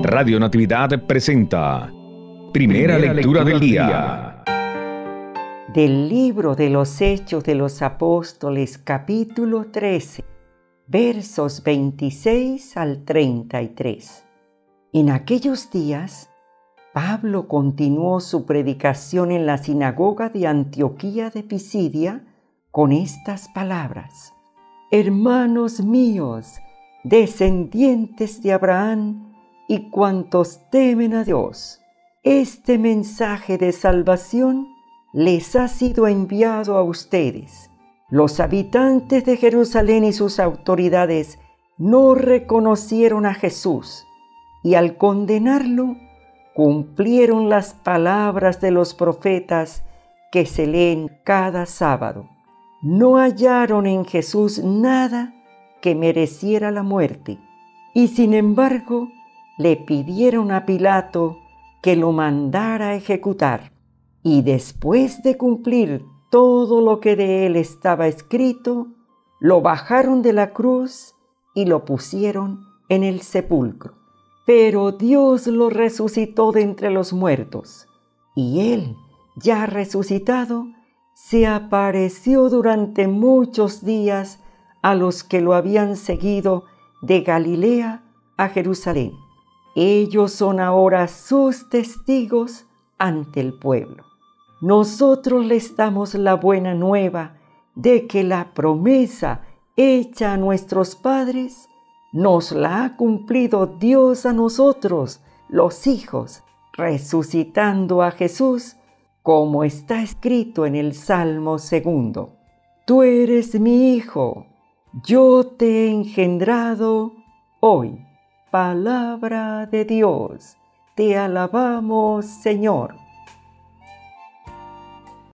Radio Natividad presenta Primera Lectura del Día. Del libro de los Hechos de los Apóstoles, capítulo 13, versos 26 al 33. En aquellos días, Pablo continuó su predicación en la sinagoga de Antioquía de Pisidia con estas palabras: Hermanos míos, descendientes de Abraham y cuantos temen a Dios, este mensaje de salvación les ha sido enviado a ustedes. Los habitantes de Jerusalén y sus autoridades no reconocieron a Jesús y al condenarlo cumplieron las palabras de los profetas que se leen cada sábado. No hallaron en Jesús nada que mereciera la muerte y sin embargo le pidieron a Pilato que lo mandara a ejecutar. Y después de cumplir todo lo que de él estaba escrito, lo bajaron de la cruz y lo pusieron en el sepulcro. Pero Dios lo resucitó de entre los muertos, y él, ya resucitado, se apareció durante muchos días a los que lo habían seguido de Galilea a Jerusalén. Ellos son ahora sus testigos ante el pueblo. Nosotros les damos la buena nueva de que la promesa hecha a nuestros padres nos la ha cumplido Dios a nosotros, los hijos, resucitando a Jesús, como está escrito en el Salmo 2. Tú eres mi hijo, yo te he engendrado hoy. Palabra de Dios, te alabamos, Señor.